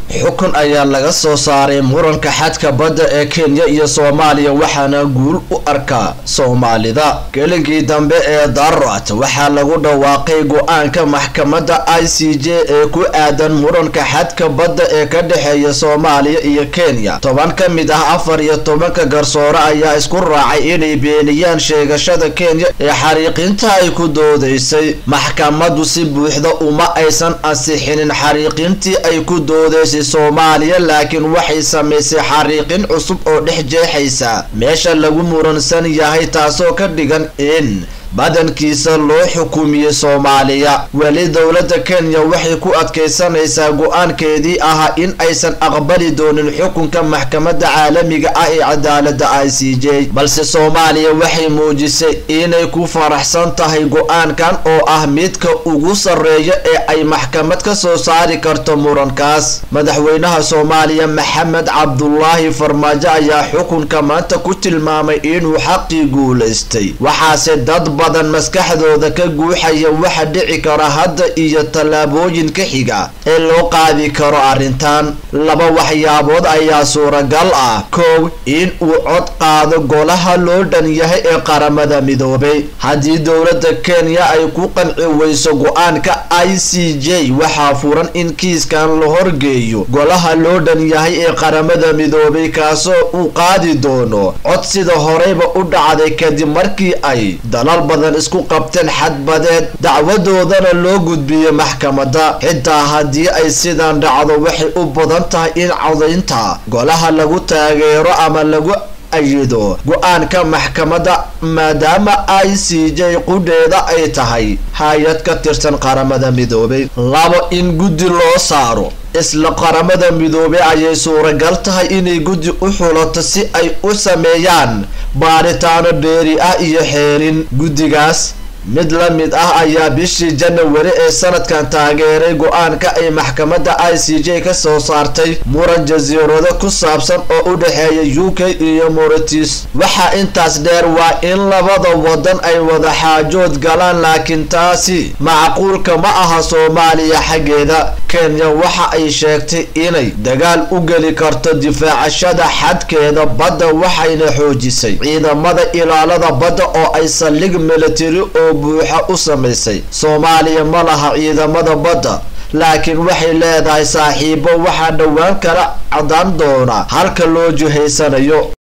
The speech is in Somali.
xukun ayaa laga soo saaray muranka xadka badda ee Kenya iyo Soomaaliya waxaana guul u arka Soomaalida. Kalinkii dambe ee Darat waxaa lagu dhawaaqay go'aanka maxkamadda ICJ ee ku aadan muranka xadka badda ee ka dhaxeeya Soomaaliya iyo Kenya. 10 ka mid ah 14 garsoore ayaa isku raacay inay beeniyaan sheegashada Kenya ee xariiqinta ay ku doodeysay. Maxkamaddu si buuxda uma aysan ansixinin xariiqintii ay ku doodeysay Soomaaliya, laakiin waxay sameysay xariiqin cusub oo dhex jeexaysa meesha lagu muransan yahay, taasoo ka dhigan in badankiisa loo xukumiyay Soomaaliya. Wali dowladda Kenya waxay ku adkeysanaysaa go'aankeedii ahaa in aysan aqbali doonin xukunka maxkamadda caalamiga ah ee cadaaladda ICJ, balse Soomaaliya waxay muujisay inay ku faraxsan tahay go'aankan oo ah midka ugu sarreeya ee ay maxkamad ka soo saari karto murankaas. Madaxweynaha Soomaaliya Maxamed Cabdullaahi Farmaajo ayaa xukunka maanta ku tilmaamay inuu xaqii guuleystay, waxaase dad badan maskaxdooda ka guuxaya waxa dhici kara hadda iyo tallaabooyin ka xiga ee loo qaadi karo arrintan. Laba waxyaabood ayaa suuragal ah. Kow, in uu cod qaado golaha loo dhan yahay ee qaramada midoobay. Haddii dowladda Kenya ay ku qanci weyso go'aanka ICJ, waxaa furan in kiiskan la horgeeyo golaha loo dhan yahay ee qaramada midoobay, kaasoo uu qaadi doono cod sida horeyba u dhacday kadib markii ay dalal badan isku qabteen xadbadeed, dacwadoodana loo gudbiyay maxkamadda. xitaa haddii ay sidan dhacdo, waxay u badan tahay in codaynta golaha lagu taageero ama lagu ayido go'aanka maxkamadda, maadaama ICJ qudheeda ay tahay hay'ad ka tirsan qaramada midoobay. Labo, in guddi loo saaro isla qaramada midoobay ayay suuragal tahay inay guddi u xulato si ay u sameeyaan baaritaano dheeri ah iyo xeerin. Guddigaas mid la mid ah ayaa bishii January ee sanadkan taageeray go'aanka ay maxkamadda ICJ ka soo saartay muran jasiirado ku saabsan oo u dhaxeeya UK iyo Mauritius. Waxa intaas dheer waa in labada wadan ay wada xaajood galaan, laakiin taasi macquulka ma aha Soomaaliya xaggeeda. Kenya waxa ay sheegtay inay dagaal u geli karto difaacashada xadkeeda badda, waxayna xoojisay ciidamada ilaalada badda oo ay saldhig military oo buuxa u sameysay. Soomaaliya ma laha ciidamada badda, laakiin waxay leedahay saaxiibo. waxaa dhowaan kala cadaan doona halka loo jihaysanayo.